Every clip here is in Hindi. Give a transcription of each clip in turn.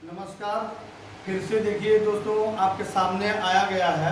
नमस्कार। फिर से देखिए दोस्तों, आपके सामने आया गया है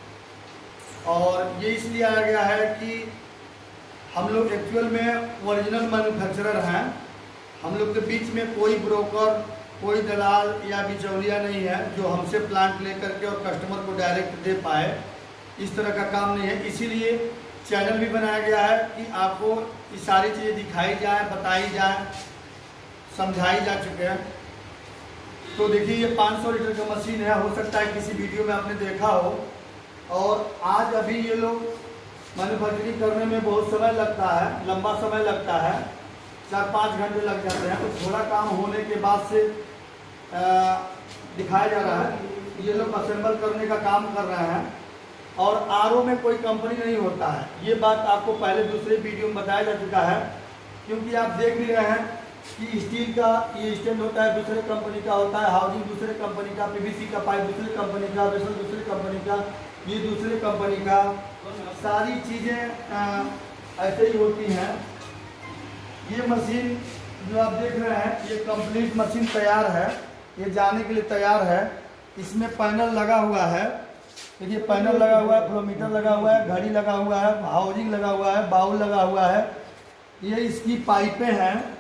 और ये इसलिए आया गया है कि हम लोग एक्चुअल में ओरिजिनल मैन्युफैक्चरर हैं। हम लोग के बीच में कोई ब्रोकर, कोई दलाल या बिचौलिया नहीं है जो हमसे प्लांट लेकर के और कस्टमर को डायरेक्ट दे पाए। इस तरह का काम नहीं है, इसीलिए चैनल भी बनाया गया है कि आपको ये सारी चीज़ें दिखाई जाए, बताई जाए, समझाई जा चुके हैं। तो देखिए ये 500 लीटर का मशीन है, हो सकता है किसी वीडियो में आपने देखा हो। और आज अभी ये लोग मैन्युफैक्चरिंग करने में बहुत समय लगता है, लंबा समय लगता है, 4-5 घंटे लग जाते हैं। तो थोड़ा काम होने के बाद से दिखाया जा रहा है। ये लोग असेंबल करने का काम कर रहे हैं और आरओ में कोई कंपनी नहीं होता है। ये बात आपको पहले दूसरे वीडियो में बताया जा चुका है, क्योंकि आप देख भी रहे हैं कि स्टील का ये स्टैंड होता है, दूसरे कंपनी का होता है, हाउसिंग दूसरे कंपनी का, पीवीसी का पाइप दूसरे कंपनी का, वेसल दूसरे कंपनी का, ये दूसरे कंपनी का, सारी चीज़ें ऐसे ही होती हैं। ये मशीन जो आप देख रहे हैं, ये कंप्लीट मशीन तैयार है, ये जाने के लिए तैयार है। इसमें पैनल लगा हुआ है, देखिए पैनल लगा हुआ है, फ्लोमीटर लगा हुआ है, घड़ी लगा हुआ है, हाउसिंग लगा हुआ है, बाउल लगा हुआ है। ये इसकी पाइपें हैं,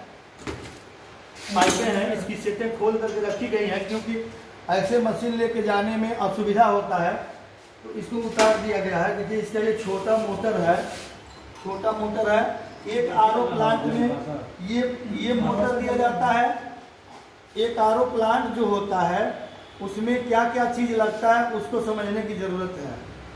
इसकी सेटें खोल करके रखी गई हैं, क्योंकि ऐसे मशीन लेके जाने में असुविधा होता है, तो इसको उतार दिया गया है। देखिए इसका ये छोटा मोटर है, छोटा मोटर है। एक आरओ प्लांट में ये मोटर दिया जाता है। एक आरओ प्लांट जो होता है उसमें क्या क्या चीज़ लगता है उसको समझने की ज़रूरत है।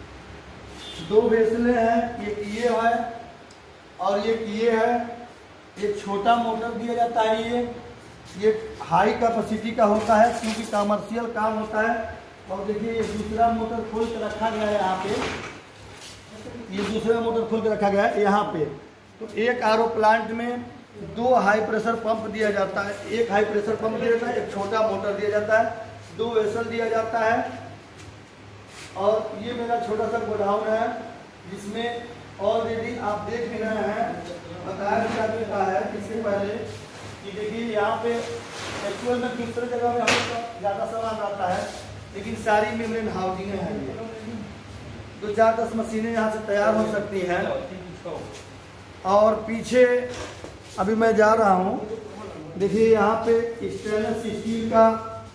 2 वेसलें हैं, एक ये है और एक ये है। एक छोटा मोटर दिया जाता है, ये हाई कैपेसिटी का होता है, क्योंकि कमर्शियल काम होता है। और देखिए ये दूसरा मोटर खोल के रखा गया है यहाँ पे, ये दूसरा मोटर खोल के रखा गया है यहाँ पे। तो एक आरओ प्लांट में 2 हाई प्रेशर पंप दिया जाता है, एक हाई प्रेशर पंप दिया जाता है, एक छोटा मोटर दिया जाता है, 2 वेसल दिया जाता है। और ये मेरा छोटा सा गोडाउन है, जिसमें ऑलरेडी आप देख भी रहे हैं, बताया जा चुका है इससे पहले कि देखिए यहाँ पे एक्चुअल में दूसरे जगह में हमें ज़्यादा सामान आता है, लेकिन सारी मेम्ब्रेन हाउसिंगें हैं। ये 2-4-10 मशीनें यहाँ से तैयार हो सकती हैं। और पीछे अभी मैं जा रहा हूँ, देखिए यहाँ पे स्टेनलेस स्टील का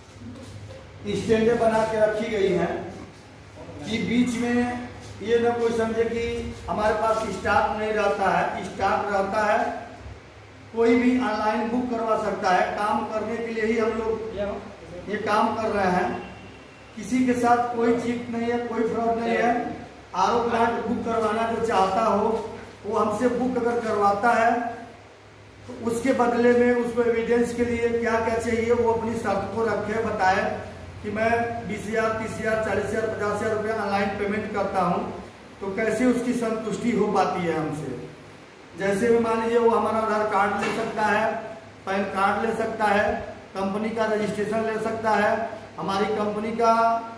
स्टैंडें बना के रखी गई हैं कि बीच में ये ना कोई समझे कि हमारे पास स्टॉक नहीं रहता है। स्टॉक रहता है, कोई भी ऑनलाइन बुक करवा सकता है। काम करने के लिए ही हम लोग ये काम कर रहे हैं, किसी के साथ कोई चीट नहीं है, कोई फ्रॉड नहीं है। आरओ प्लांट बुक करवाना जो चाहता हो वो हमसे बुक अगर करवाता है तो उसके बदले में उसको एविडेंस के लिए क्या क्या चाहिए वो अपनी शर्त को रखे, बताए कि मैं 20,000, 30,000, 40,000, 50,000 रुपये ऑनलाइन पेमेंट करता हूं। तो कैसे उसकी संतुष्टि हो पाती है हमसे। जैसे भी मान लीजिए वो हमारा आधार कार्ड ले सकता है, पैन कार्ड ले सकता है, कंपनी का रजिस्ट्रेशन ले सकता है। हमारी कंपनी का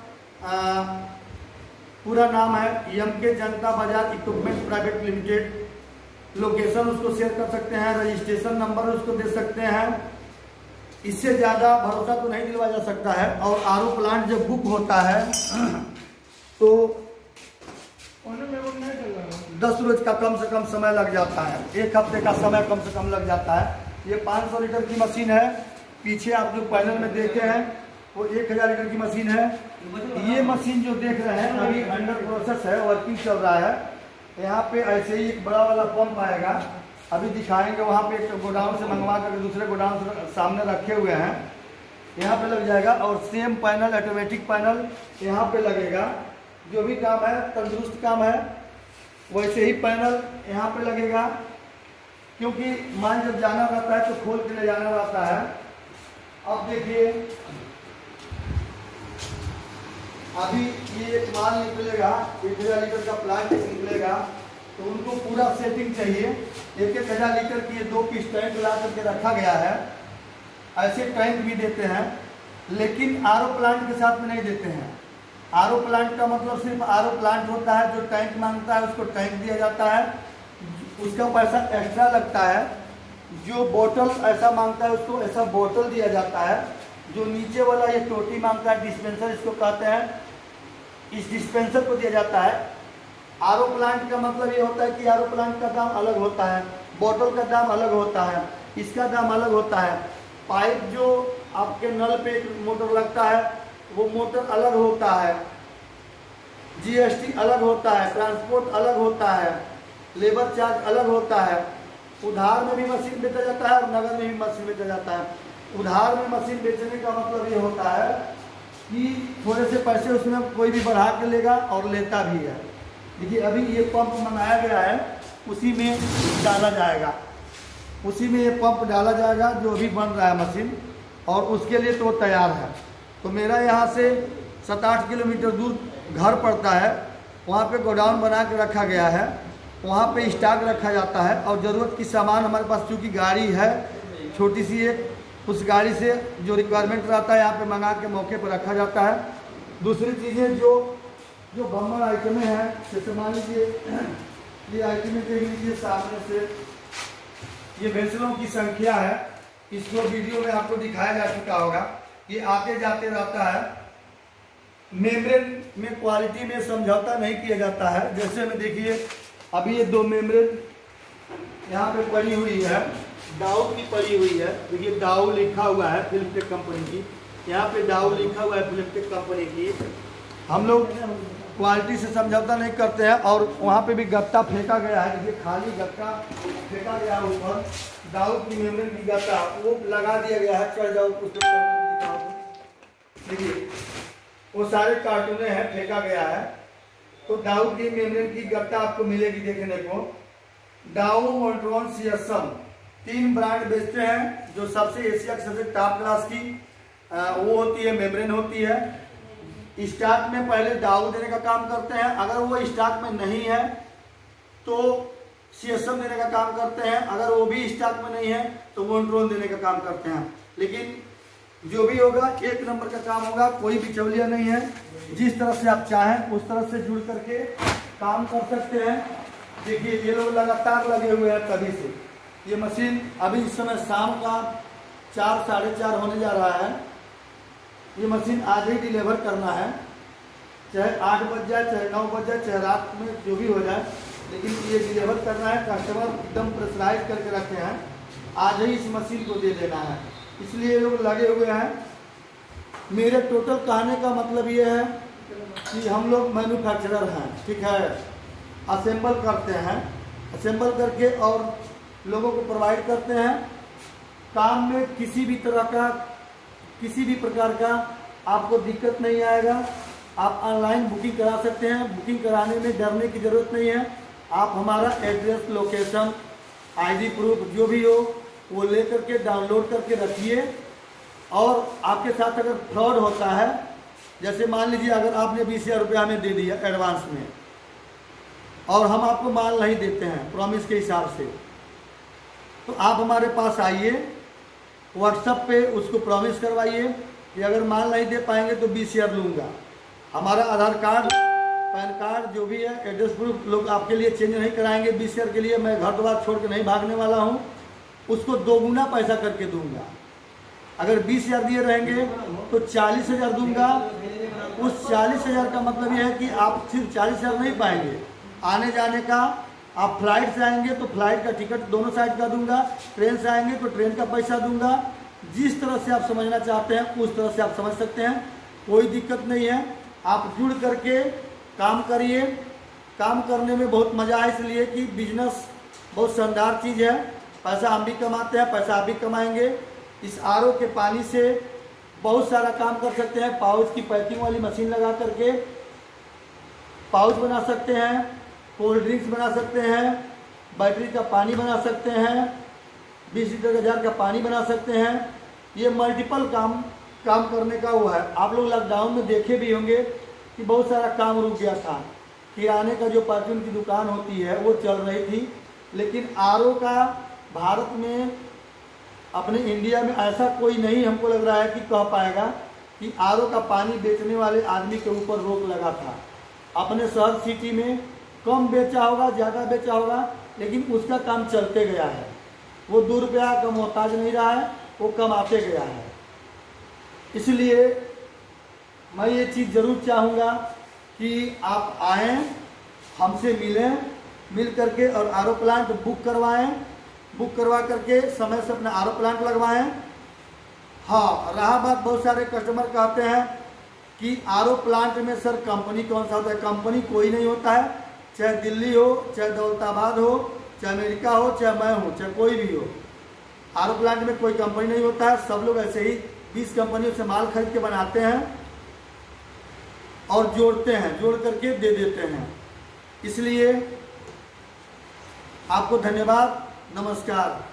पूरा नाम है MK Janata Bazaar equipment private limited. Location उसको शेयर कर सकते हैं, रजिस्ट्रेशन नंबर उसको दे सकते हैं। इससे ज़्यादा भरोसा तो नहीं दिलवाया जा सकता है। और आरओ प्लांट जब बुक होता है तो 10 रोज का कम से कम समय लग जाता है, 1 हफ्ते का समय कम से कम लग जाता है। ये 500 लीटर की मशीन है। पीछे आप जो पैनल में देखे हैं वो 1000 लीटर की मशीन है। ये मशीन जो देख रहे हैं अभी अंडर प्रोसेस है, वर्किंग चल रहा है। यहाँ पे ऐसे ही एक बड़ा वाला पंप आएगा, अभी दिखाएंगे। वहाँ पे एक गोडाउन से मंगवा कर दूसरे गोडाउन से सामने रखे हुए हैं, यहाँ पे लग जाएगा। और सेम पैनल, ऑटोमेटिक पैनल यहाँ पे लगेगा। जो भी काम है, तंदुरुस्त काम है, वैसे ही पैनल यहाँ पे लगेगा। क्योंकि मान जब जाना रहता है तो खोल के ले जाना रहता है। अब देखिए अभी ये माल निकलेगा, 1000 लीटर का प्लांट निकलेगा, तो उनको पूरा सेटिंग चाहिए। 1-1000 लीटर की ये 2 पीस टैंक ला करके रखा गया है। ऐसे टैंक भी देते हैं, लेकिन आरओ प्लांट के साथ में नहीं देते हैं। आरओ प्लांट का मतलब सिर्फ आरओ प्लांट होता है, जो टैंक मांगता है उसको टैंक दिया जाता है, उसका पैसा एक्स्ट्रा लगता है। जो बोतल ऐसा मांगता है उसको ऐसा बोतल दिया जाता है। जो नीचे वाला ये टोटी मांगता है, डिस्पेंसर इसको कहते हैं, इस डिस्पेंसर को दिया जाता है। आरओ प्लांट का मतलब ये होता है कि आरओ प्लांट का दाम अलग होता है, बोतल का दाम अलग होता है, इसका दाम अलग होता है। पाइप जो आपके नल पे मोटर लगता है वो मोटर अलग होता है, जीएसटी अलग होता है, ट्रांसपोर्ट अलग होता है, लेबर चार्ज अलग होता है। उधार में भी मशीन बेचा जाता है और नगद में भी मशीन बेचा जाता है। उधार में मशीन बेचने का मतलब ये होता है कि थोड़े से पैसे उसमें कोई भी बढ़ा के लेगा और लेता भी है। देखिए अभी ये पंप बनाया गया है, उसी में डाला जाएगा, उसी में ये पंप डाला जाएगा जो अभी बन रहा है मशीन, और उसके लिए तो तैयार है। तो मेरा यहाँ से 7-8 किलोमीटर दूर घर पड़ता है, वहाँ पे गोडाउन बना के रखा गया है, वहाँ पे स्टॉक रखा जाता है। और ज़रूरत की सामान हमारे पास चूँकि गाड़ी है छोटी सी एक, उस गाड़ी से जो रिक्वायरमेंट रहता है यहाँ पे मंगा के मौके पर रखा जाता है। दूसरी चीज़ें जो बम्बर आइटमें हैं, जैसे मान लीजिए ये आइटमें देख लीजिए सामने से, ये वेसलों की संख्या है, इसको वीडियो में आपको दिखाया जा चुका होगा। ये आते जाते रहता है। मेम्ब्रेन में क्वालिटी में समझौता नहीं किया जाता है। जैसे में देखिए अभी ये 2 मेम्ब्रेन यहाँ पे पड़ी हुई है, डाउ की पड़ी हुई है। देखिए डाउ लिखा हुआ है फिल्मटेक कंपनी की, यहाँ पे डाउ लिखा हुआ है फिल्मटेक कंपनी की। हम लोग क्वालिटी से समझौता नहीं करते हैं। और वहाँ पे भी गत्ता फेंका गया है, देखिए खाली गत्ता फेंका गया है ऊपर, डाउ की मेम्ब्रेन की गत्ता वो लगा दिया गया है। चढ़ जाओ उस पर, देखिए वो सारे कार्टूने हैं, फेंका गया है। तो डाउ की मेम्ब्रेन की गत्ता आपको मिलेगी देखने को। डाउ, मोल्ट्रॉन, सीएसएम 3 ब्रांड बेचते हैं। जो सबसे एशिया की सबसे टॉप क्लास की वो होती है, मेम्ब्रेन होती है। स्टॉक में पहले डाउ देने का काम करते हैं, अगर वो स्टॉक में नहीं है तो सीएसएम देने का काम करते हैं, अगर वो भी स्टॉक में नहीं है तो मोल्ट्रॉन देने का काम करते हैं। लेकिन जो भी होगा 1 नंबर का काम होगा, कोई बिचौलिया नहीं है। जिस तरह से आप चाहें उस तरह से जुड़ करके काम कर सकते हैं। देखिए ये लोग लगातार लगे हुए हैं तभी से। ये मशीन अभी इस समय शाम का 4 साढ़े 4 होने जा रहा है। ये मशीन आज ही डिलीवर करना है, चाहे 8 बज जाए, चाहे 9 बज जाए, चाहे रात में जो भी हो जाए, लेकिन ये डिलीवर करना है। कस्टमर एकदम प्रेशराइज करके रखे हैं, आज ही इस मशीन को दे देना है, इसलिए लोग लगे हुए हैं। मेरे टोटल कहने का मतलब ये है कि हम लोग मैन्युफैक्चरर हैं, ठीक है, असेंबल करते हैं, असेंबल करके और लोगों को प्रोवाइड करते हैं। काम में किसी भी तरह का, किसी भी प्रकार का आपको दिक्कत नहीं आएगा। आप ऑनलाइन बुकिंग करा सकते हैं, बुकिंग कराने में डरने की ज़रूरत नहीं है। आप हमारा एड्रेस, लोकेशन, आईडी प्रूफ जो भी हो वो ले करके डाउनलोड करके रखिए। और आपके साथ अगर फ्रॉड होता है, जैसे मान लीजिए अगर आपने 20,000 रुपया हमें दे दिया एडवांस में और हम आपको माल नहीं देते हैं प्रॉमिस के हिसाब से, तो आप हमारे पास आइए, व्हाट्सएप पे उसको प्रॉमिस करवाइए कि अगर माल नहीं दे पाएंगे तो 20,000 लूँगा। हमारा आधार कार्ड, पैन कार्ड जो भी है, एड्रेस प्रूफ लोग आपके लिए चेंज नहीं कराएंगे 20,000 के लिए। मैं घर द्वार छोड़ के नहीं भागने वाला हूँ, उसको 2 गुना पैसा करके दूंगा। अगर 20,000 दिए रहेंगे तो 40,000 दूंगा। उस 40,000 का मतलब यह है कि आप सिर्फ 40,000 नहीं पाएंगे, आने जाने का, आप फ्लाइट से आएंगे तो फ्लाइट का टिकट दोनों साइड का दूंगा, ट्रेन से आएंगे तो ट्रेन का पैसा दूंगा। जिस तरह से आप समझना चाहते हैं उस तरह से आप समझ सकते हैं, कोई दिक्कत नहीं है। आप जुड़ करके काम करिए। काम करने में बहुत मज़ा है, इसलिए कि बिजनेस बहुत शानदार चीज़ है। पैसा हम भी कमाते हैं, पैसा आप भी कमाएंगे। इस आरओ के पानी से बहुत सारा काम कर सकते हैं। पाउच की पैकिंग वाली मशीन लगा करके पाउच बना सकते हैं, कोल्ड ड्रिंक्स बना सकते हैं, बैटरी का पानी बना सकते हैं, 20 लीटर का जार का पानी बना सकते हैं। ये मल्टीपल काम करने का वो है। आप लोग लॉकडाउन में देखे भी होंगे कि बहुत सारा काम रुक गया था। किराने का जो परचून की दुकान होती है वो चल रही थी, लेकिन आरओ का भारत में, अपने इंडिया में ऐसा कोई नहीं हमको लग रहा है कि कह पाएगा कि आरओ का पानी बेचने वाले आदमी के ऊपर रोक लगा था। अपने शहर सिटी में कम बेचा होगा, ज़्यादा बेचा होगा, लेकिन उसका काम चलते गया है। वो 2 रुपया का मोहताज नहीं रहा है, वो कमाते गया है। इसलिए मैं ये चीज़ ज़रूर चाहूँगा कि आप आएँ, हमसे मिलें, मिल करके और आरओ प्लांट बुक करवाएं, बुक करवा करके समय से अपना आरओ प्लांट लगवाएं। हाँ, रहा बात, बहुत सारे कस्टमर कहते हैं कि आरओ प्लांट में सर कंपनी कौन सा होता है? कंपनी कोई नहीं होता है, चाहे दिल्ली हो, चाहे दौलताबाद हो, चाहे अमेरिका हो, चाहे मैं हूँ, चाहे कोई भी हो। आरओ प्लांट में कोई कंपनी नहीं होता है। सब लोग ऐसे ही 20 कंपनियों से माल खरीद के बनाते हैं और जोड़ते हैं, जोड़ करके दे देते हैं। इसलिए आपको धन्यवाद, नमस्कार।